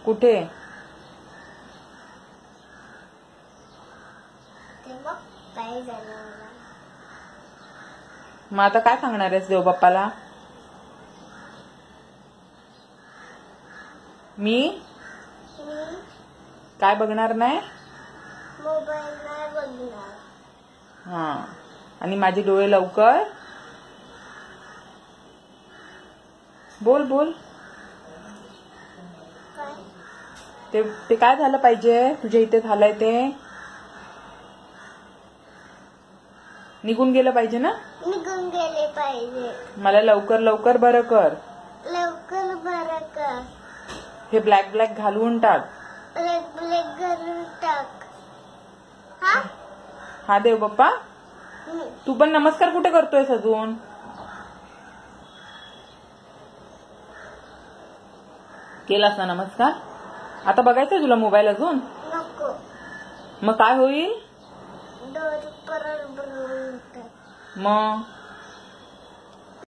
कुठे? काय झालं मला? मग आता काय सांगणार आहेस देवबाप्पाला? मी काय बघणार नाही? मोबाईल नाही बघणार. हा, आणि माझे डोळे लवकर बोल बोल. काय? ते काय झालं पाहिजे तुझ्या इथे झालंय ते? निघून गेलं पाहिजे ना? निघून गेले पाहिजे. मला लवकर लवकर बरं कर. लवकर बरं कर. हे ब्लॅक ब्लॅक घालवून टाक. ब्लॅक घालून टाक. हा? हा देवबाप्पा, तू पण नमस्कार कुठे करतोयस अजून? केलास ना नमस्कार? आता बघायचंय तुला मोबाईल अजून? नको. मग काय होईल? डोळे परत बनवून टाक. मग